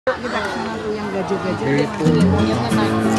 Kita ke sana tuh yang gajah-gajah Itu monyetnya naik.